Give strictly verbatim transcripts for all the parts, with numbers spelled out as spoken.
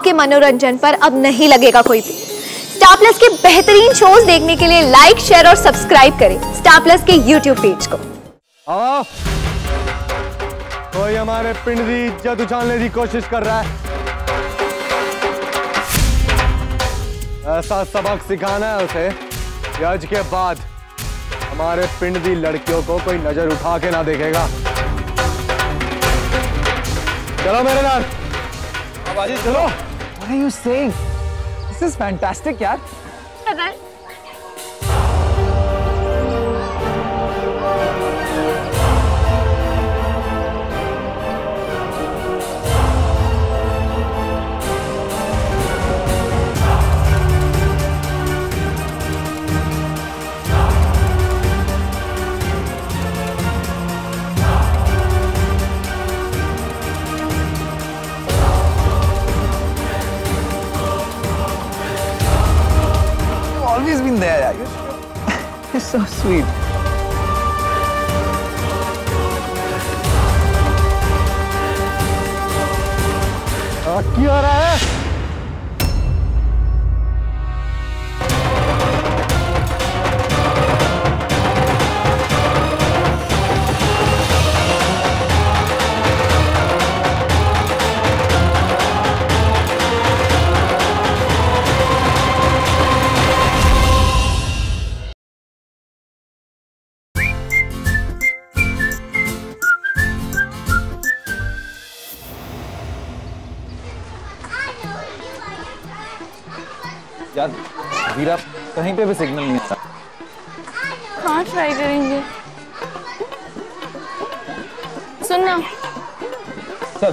आपके मनोरंजन पर अब नहीं लगेगा कोई भी। स्टार प्लस के बेहतरीन शोज देखने के लिए लाइक, शेयर और सब्सक्राइब करें स्टार प्लस के यूट्यूब पेज को। आओ, कोई हमारे पिंड की इज्जत उछालने की कोशिश कर रहा है। ऐसा सबक सिखाना है उसे कि आज के बाद हमारे पिंड की लड़कियों को कोई नजर उठा के ना देखेगा। चलो मेरे नाल। बाजी चलो। What are you saying? This is fantastic यार। Always been there, yeah. You're so sweet. क्या हो रहा है? यार वीरा कहीं पे भी सिग्नल नहीं आता। हाँ ट्राई करेंगे। सुनना। चल।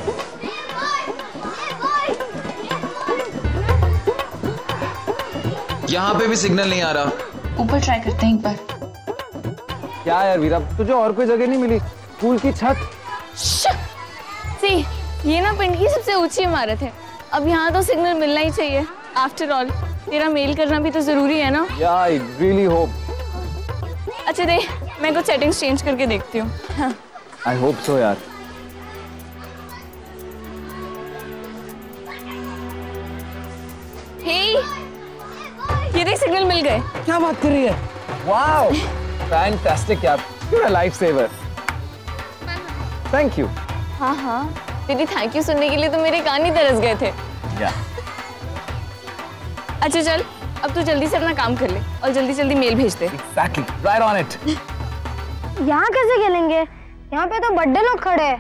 यहाँ पे भी सिग्नल नहीं आ रहा। ऊपर ट्राई करते हैं एक बार। क्या यार वीरा, तुझे और कोई जगह नहीं मिली? स्कूल की छत। सी, ये ना पिंड की सबसे ऊंची इमारत है। अब यहाँ तो सिग्नल मिलना ही चाहिए। आफ्टर ऑल तेरा मेल करना भी तो जरूरी है ना। Yeah, I really hope. अच्छा दे, मैं कुछ सेटिंग्स चेंज करके देखती हूँ। हाँ। I hope so यार। Hey, ये देख सिग्नल मिल गए। क्या बात कर रही है? Wow, fantastic यार। You're a lifesaver. Thank you. हाँ हाँ, तेरी थैंक यू सुनने के लिए तो मेरे कान ही तरस गए थे। Yeah. अच्छा चल, अब तू जल्दी से अपना काम कर ले और जल्दी जल्दी मेल भेज दे। Exactly. Right on it. यहाँ कैसे खेलेंगे? यहाँ पे तो बड़े लोग खड़े हैं।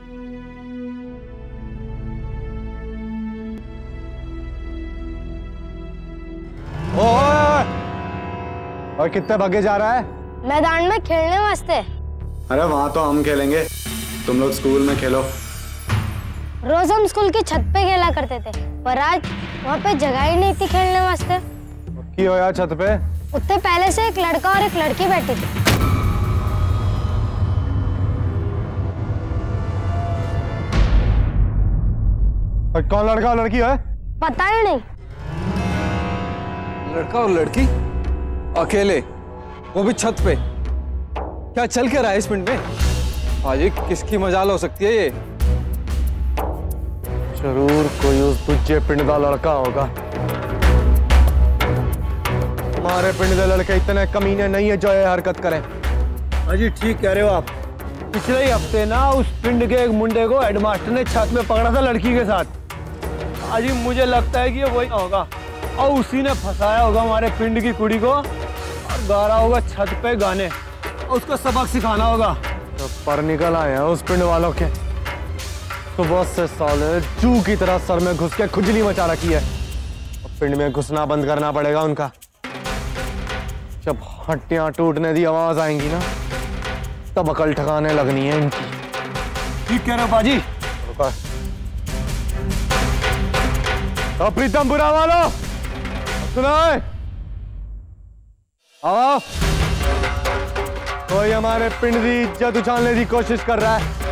ओए! और कितने भागे जा रहा है? मैदान में खेलने वास्ते। अरे वहाँ तो हम खेलेंगे, तुम लोग स्कूल में खेलो। रोज हम स्कूल की छत पे खेला करते थे, पर आज वहाँ पे जगह ही नहीं थी खेलने वास्ते। की हो यार छत पे? उत्ते पहले से एक लड़का और एक लड़की बैठी थी। और कौन लड़का और लड़की है? पता ही नहीं। लड़का और लड़की अकेले, वो भी छत पे। क्या चल के रहा है इस पिंड में? भाजी किसकी मजाल हो सकती है ये? जरूर कोई उस दूजे पिंड का लड़का होगा। हमारे पिंड के लड़के इतने कमीने नहीं है जो ये हरकत करें। अजी ठीक कह रहे हो आप। पिछले ही हफ्ते ना उस पिंड के एक मुंडे को हेडमास्टर ने छत में पकड़ा था लड़की के साथ। अजी मुझे लगता है कि ये वही होगा और उसी ने फंसाया होगा हमारे पिंड की कुड़ी को और गा रहा होगा छत पे गाने और उसको सबक सिखाना होगा। तो पर निकल आए हैं उस पिंड वालों के। सुबह से साले जू की तरह सर में घुस के खुजली मचा रखी है। पिंड में घुसना बंद करना पड़ेगा उनका। जब हड्डियां टूटने की आवाज आएंगी ना, तब अकल ठिकाने लगनी है इनकी। ठीक कह रहे हो बाजी। तो प्रीतम बुरा वालों सुनो, आओ, कोई हमारे पिंड की इज्जत उछालने की कोशिश कर रहा है।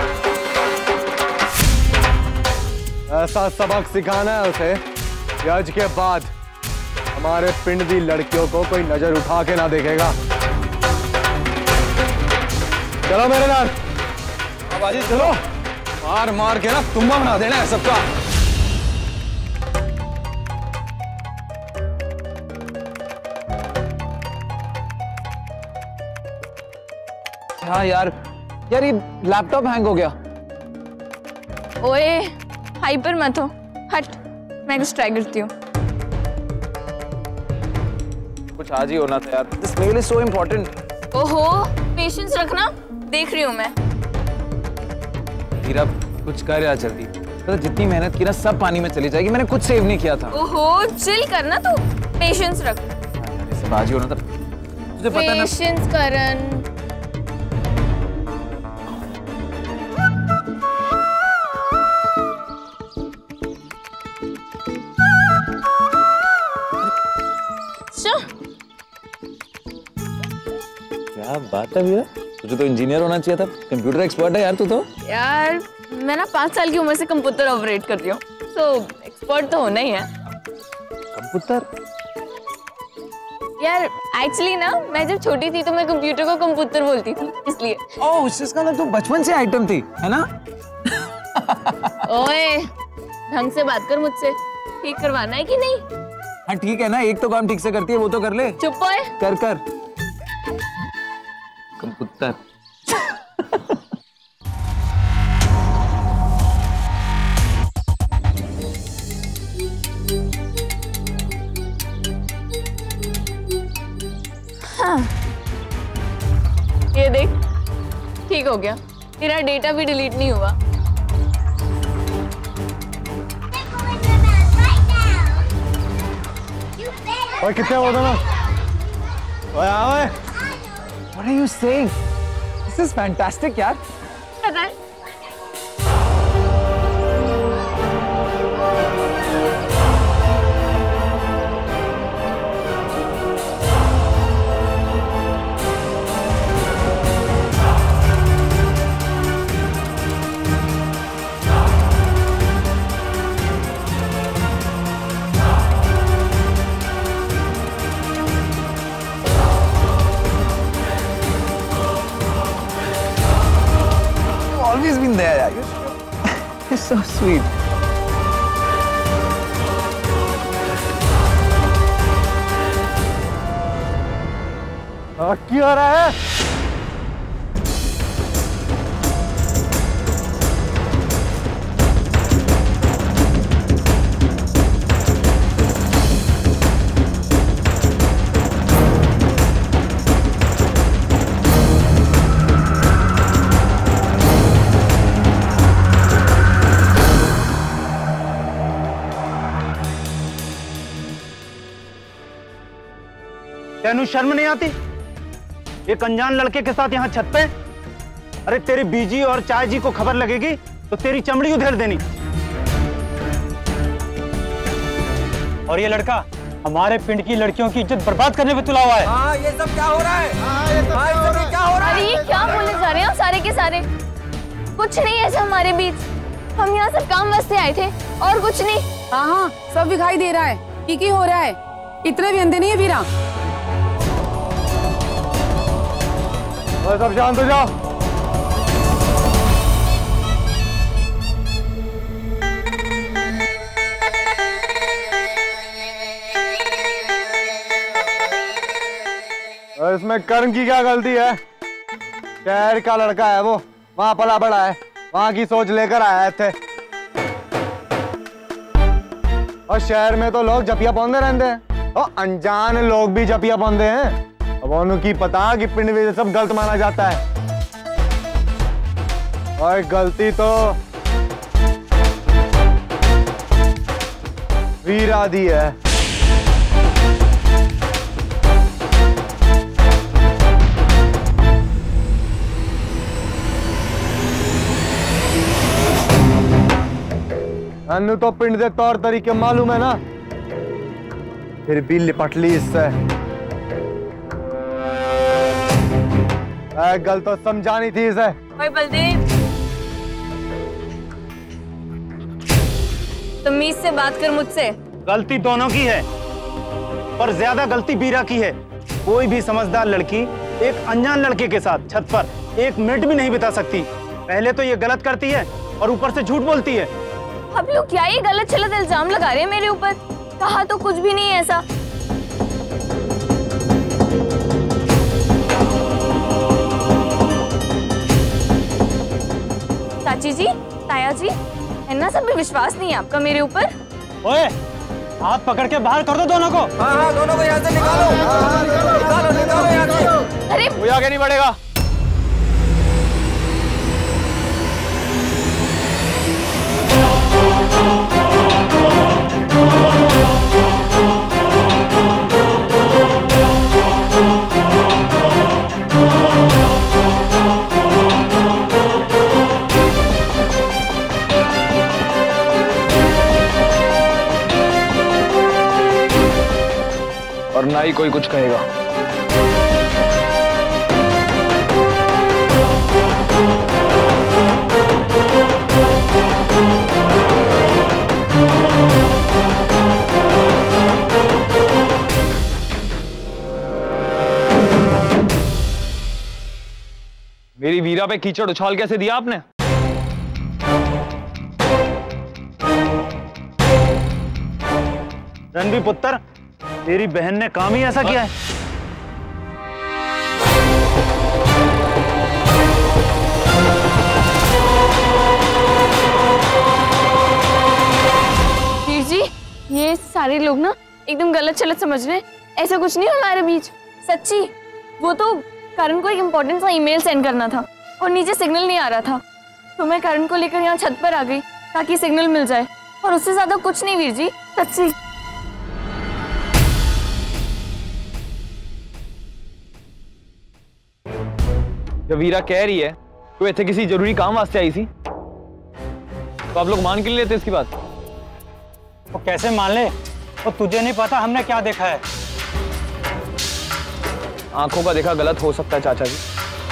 ऐसा सबक सिखाना है उसे कि आज के बाद हमारे पिंड की लड़कियों को कोई नजर उठा के ना देखेगा। चलो मेरे नाल। बाजी चलो, मार मार के ना तुम्बा बना देना है सबका। हाँ यार यार ये लैपटॉप हैंग हो गया। ओए हाइपर मत हो, हट, मैं कुछ ट्राई करती हूँ। कुछ आज ही होना था यार, this mail is so important. ओहो, पेशेंस रखना, देख रही हूँ मैं। हीरा कुछ कर यार जल्दी, तो जितनी मेहनत की ना सब पानी में चली जाएगी, मैंने कुछ सेव नहीं किया था। ओहो चिल करना तू, पेशेंस रख। ये सब आज ही होना था, तुझे पता ना। पेशेंस करन। क्या बात है वीरा, तुझे तो इंजीनियर होना चाहिए था, कंप्यूटर एक्सपर्ट है यार तू तो। यार मैं ना पाँच साल की उम्र से कंप्यूटर ऑपरेट कर रही हूँ, तो एक्सपर्ट तो होना ही है। कंप्यूटर? यार एक्चुअली ना मैं जब छोटी थी तो मैं कंप्यूटर को कंप्यूटर बोलती थी, इसलिए। ओह इसका मतलब तू बचपन से आइटम थी, है ना? ओए ढंग से बात कर मुझसे, ठीक करवाना है कि नहीं? हाँ ठीक है ना, एक तो काम ठीक से करती है वो तो कर ले। चुप ओए। कर कर कंप्यूटर। हाँ ये देख, ठीक हो गया, तेरा डेटा भी डिलीट नहीं हुआ। और कितने हो ना? ओए आओ। What are you saying? This is fantastic यार। पता है? Always been there यार। You're so sweet। क्या हो रहा है? तेनू शर्म नहीं आती? एक अनजान लड़के के साथ यहाँ छत पे? अरे तेरी बीजी और चाय जी को खबर लगेगी तो तेरी चमड़ी उधेड़ देनी। और ये लड़का हमारे पिंड की लड़कियों की इज्जत बर्बाद करने पे तुला हुआ है। हाँ ये सब क्या हो रहा है? हाँ ये सब क्या हो रहा है? क्या हो रहा है? अरे ये क्या बोले जा रहे हो सारे के सारे? कुछ नहीं ऐसा हमारे बीच, हम यहाँ सब काम वास्ते आए थे और कुछ नहीं। हाँ हाँ सब दिखाई दे रहा है कि की हो रहा है, इतने भी अंधे नहीं है वीरा। सब शांत हो जाओ। और इसमें कर्ण की क्या गलती है? शहर का लड़का है वो, वहां पला बड़ा है, वहां की सोच लेकर आया थे। और शहर में तो लोग जपिया पौंदे रहते हैं, और अनजान लोग भी जपिया पौंदे हैं। अब उनकी पता कि पिंड में सब गलत माना जाता है, और गलती तो वीरा दी है। अनु तो पिंड के तौर तरीके मालूम है ना, फिर भी लिपट ली इससे। गल तो समझानी थी इसे। ओए बलदेव, तमीज से बात कर मुझसे। गलती दोनों की है, पर ज्यादा गलती बीरा की है। कोई भी समझदार लड़की एक अनजान लड़के के साथ छत पर एक मिनट भी नहीं बिता सकती। पहले तो ये गलत करती है और ऊपर से झूठ बोलती है। आप लोग क्या ये गलत छलत इल्जाम लगा रहे हैं मेरे ऊपर? कहा तो कुछ भी नहीं है ऐसा। चाची जी, ताया जी, इतना सब भी विश्वास नहीं है आपका मेरे ऊपर? ओए, हाथ पकड़ के बाहर कर दो दोनों को। हाँ हाँ दोनों को यहाँ से निकालो। हाँ, निकालो निकालो यहाँ से। अरे कोई आगे नहीं बढ़ेगा। और ना ही कोई कुछ कहेगा। मेरी वीरा पे कीचड़ उछाल कैसे दिया आपने? रणबीर पुत्र, तेरी बहन ने काम ही ऐसा किया है। वीर जी, ये सारे लोग ना एकदम गलत चलत समझ रहे हैं। ऐसा कुछ नहीं हमारे बीच, सच्ची। वो तो करण को एक इम्पोर्टेंट सा ईमेल सेंड करना था और नीचे सिग्नल नहीं आ रहा था, तो मैं करण को लेकर यहाँ छत पर आ गई ताकि सिग्नल मिल जाए, और उससे ज्यादा कुछ नहीं वीर जी, सच्ची। जब वीरा कह रही है तो इतने किसी जरूरी काम वास्ते आई थी, तो आप लोग मान के नहीं लेते इसकी बात? वो कैसे मान ले? वो तुझे नहीं पता हमने क्या देखा है। आंखों का देखा गलत हो सकता है चाचा जी,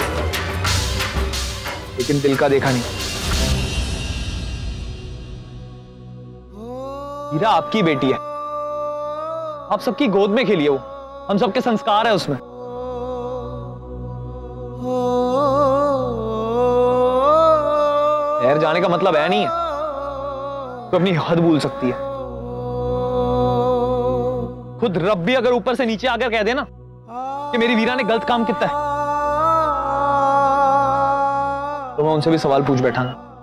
लेकिन दिल का देखा नहीं। वीरा आपकी बेटी है, आप सबकी गोद में खेलिए, वो हम सबके संस्कार है उसमें। ठहर जाने का मतलब है नहीं है तो अपनी हद भूल सकती है। खुद रब भी अगर ऊपर से नीचे आकर कह देना कि मेरी वीरा ने गलत काम किया है, तो मैं उनसे भी सवाल पूछ बैठा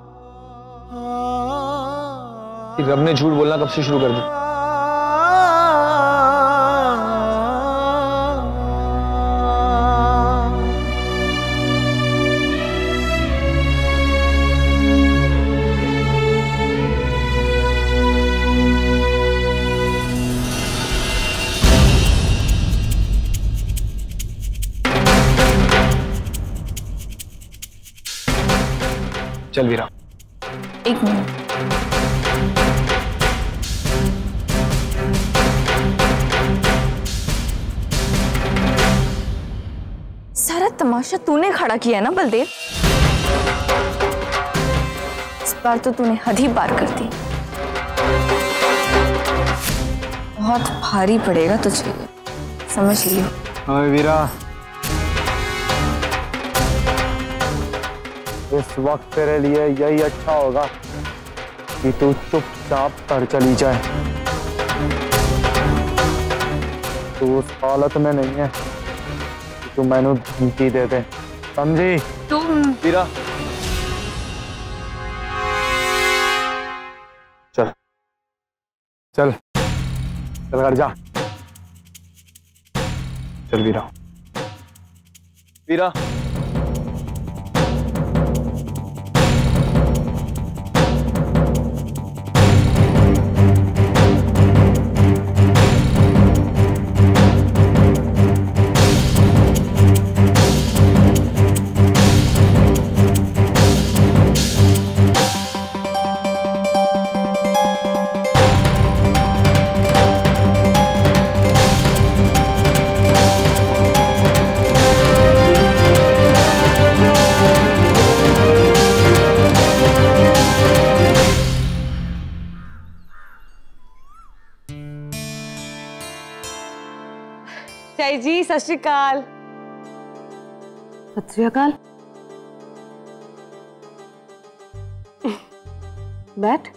कि रब ने झूठ बोलना कब से शुरू कर दिया। चल वीरा, एक मिनट। सारा तमाशा तूने खड़ा किया ना बलदेव? इस बार तो तूने हद ही पार कर दी। बहुत भारी पड़ेगा तुझे, समझ लियो। हाँ वीरा, इस वक्त तेरे लिए यही अच्छा होगा कि तू चुपचाप घर चली जाए। तू उस हालत में नहीं है कि तू मैंने धमकी दे दे, समझी? तुम वीरा चल चल चल घर जा। चल वीरा, वीरा चाई जी, सत श्री अकाल। सत श्री अकाल। बैठ।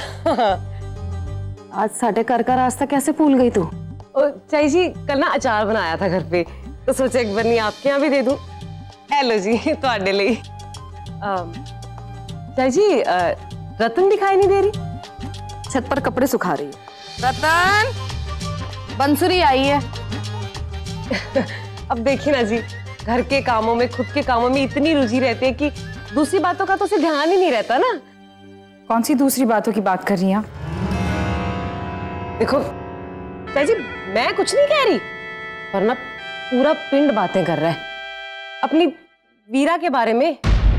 आज साढ़े घर का रास्ता कैसे भूल गई तू? ओ चाई जी, कल ना अचार बनाया था घर पे, तो सोचा एक बन्नी आपके यहाँ भी दे दूं। हेलो जी, तुहाडे लिए। चाची जी, अ, रतन दिखाई नहीं दे रही। छत पर कपड़े सुखा रही है। रतन, बंसुरी आई है। अब देखिए ना जी, घर के कामों में, खुद के कामों में इतनी रुचि रहती है कि दूसरी बातों का तो उसे ध्यान ही नहीं रहता ना। कौन सी दूसरी बातों की बात कर रही हैं? देखो चाची, मैं कुछ नहीं कह रही, पर ना पूरा पिंड बातें कर रहा है अपनी वीरा के बारे में।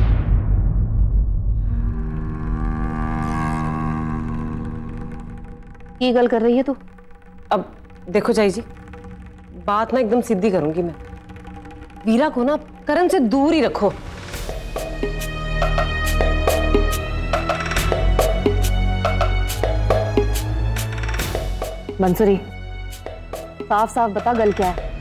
ये गल कर रही है तू? अब देखो चाची जी, बात ना एकदम सीधी करूंगी मैं। वीरा को ना करण से दूर ही रखो। मंसूरी, साफ साफ बता गल क्या है?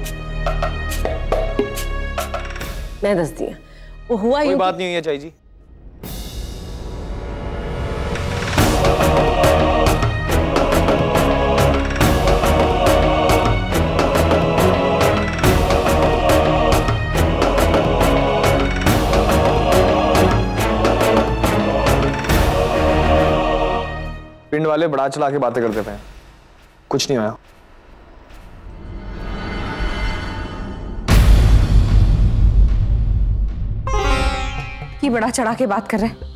मैं दस दिया वो हुआ। कोई बात नहीं हुई है चाची जी। पिंड वाले बड़ा चला के बातें करते थे, कुछ नहीं होया। की बड़ा चढ़ा के बात कर रहे हैं?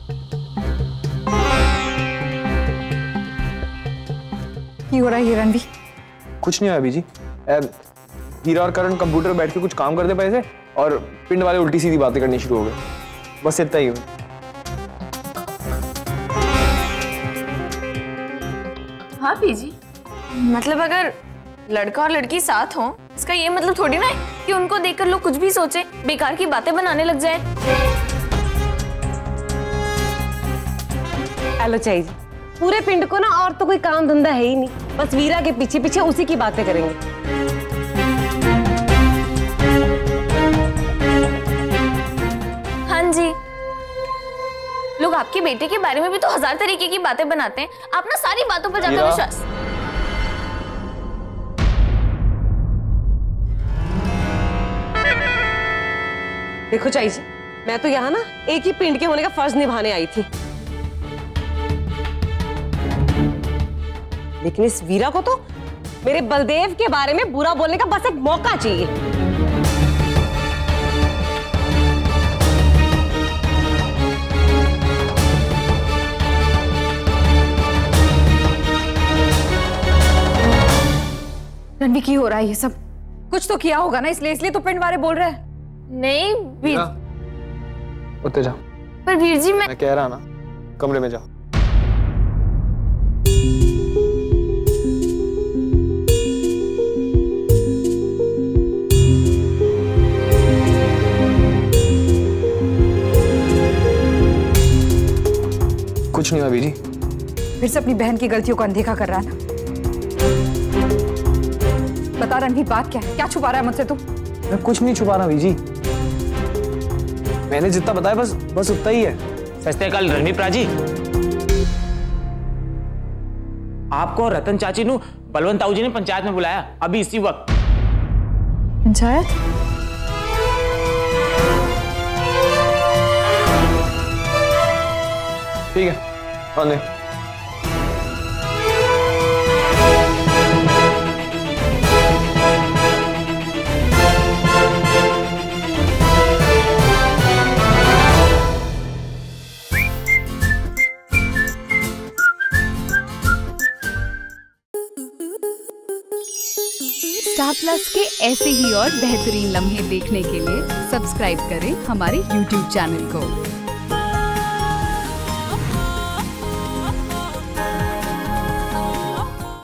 की हो रहा है रणवी? कुछ नहीं हुआ अभी जी। ए, हीरा और करण कंप्यूटर पे बैठ के कुछ काम करते पए थे और पिंड वाले उल्टी सीधी बातें करनी शुरू हो गए, बस इतना ही हुआ। हाँ पीजी, मतलब अगर लड़का और लड़की साथ हो, इसका ये मतलब थोड़ी ना है कि उनको देखकर लोग कुछ भी सोचे, बेकार की बातें बनाने लग जाए। हेलो चाची जी, पूरे पिंड को ना और तो कोई काम धंधा है ही नहीं, बस वीरा के पीछे पीछे उसी की बातें करेंगे। हाँ जी, लोग आपके बेटे के बारे में भी तो हजार तरीके की बातें बनाते हैं, आप ना सारी बातों पर जाकर विश्वास। देखो चाची जी, मैं तो यहाँ ना एक ही पिंड के होने का फर्ज निभाने आई थी, लेकिन इस वीरा को तो मेरे बलदेव के बारे में बुरा बोलने का बस एक मौका चाहिए। रणवी, की हो रहा है ये सब? कुछ तो किया होगा ना, इसलिए इसलिए तो पिंड वाले बोल रहे हैं। नहीं वीर, उठते जाओ। पर वीर जी मैं मैं कह रहा ना, कमरे में जाओ। कुछ नहीं हुआ बीजी। फिर से अपनी बहन की गलतियों को अनदेखा कर रहा है ना? बता रणवीर, बात क्या है? क्या छुपा रहा है मुझसे तू? मैं कुछ नहीं छुपा रहा बीजी, मैंने जितना बताया बस बस उतना ही है। सस्ते कल रणवीर प्राजी, आपको रतन चाची नु बलवंत ताऊ जी ने पंचायत में बुलाया अभी इसी वक्त। पंचायत? ठीक है, आने। स्टार प्लस के ऐसे ही और बेहतरीन लम्हे देखने के लिए सब्सक्राइब करें हमारे यूट्यूब चैनल को।